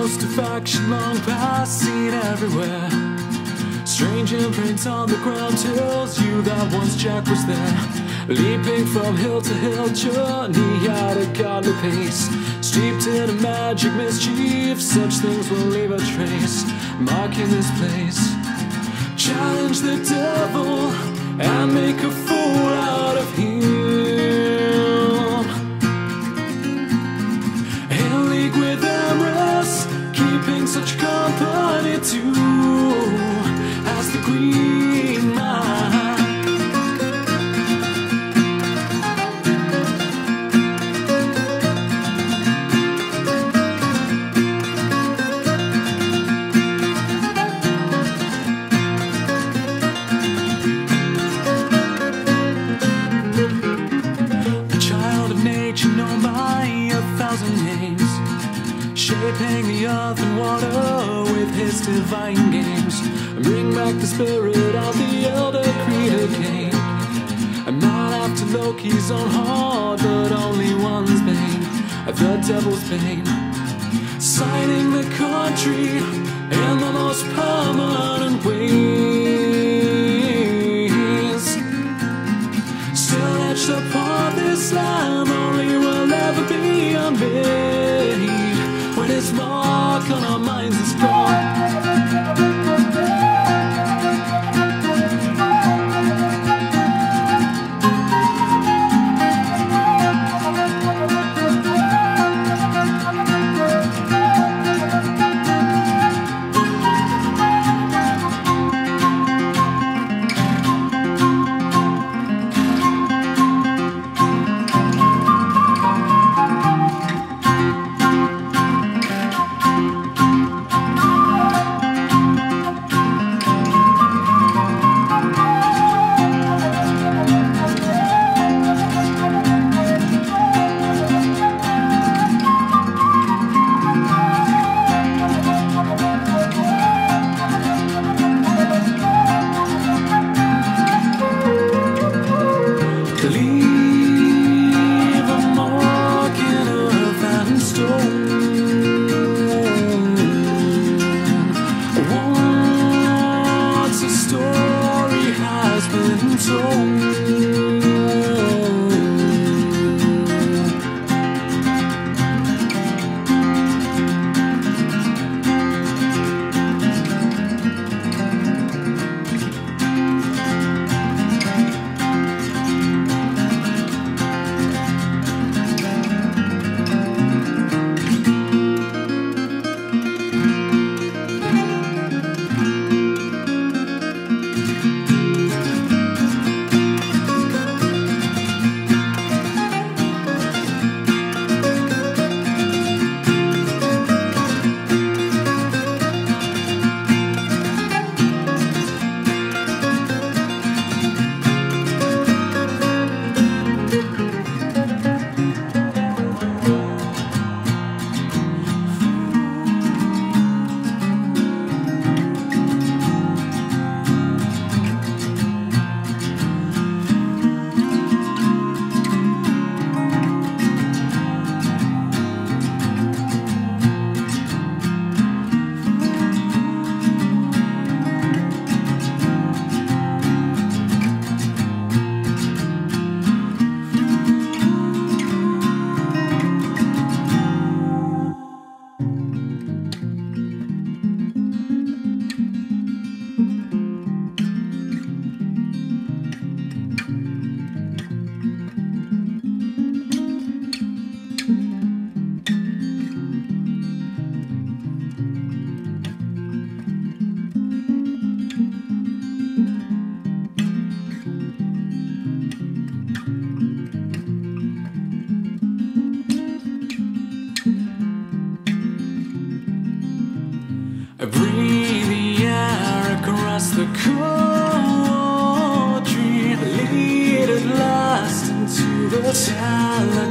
ghost of action long past seen everywhere. Strange imprints on the ground tells you that once Jack was there. Leaping from hill to hill, journey at a godly pace. Steeped in a magic mischief, such things will leave a trace, marking this place. Challenge the devil and make a fool out of him. In league with Emrys, keeping such company too as the Green Man. Shaping the earth and water with his divine games, and bring back the spirit of the Elder Creed again. A man after Loki's own heart, but only one's bane, the devil's bane. Signing the country in the most permanent ways. Still etched upon this land, only will ever be unmade. When his mark on our minds is gone. Breathe the air across the country, lead at last into the talent.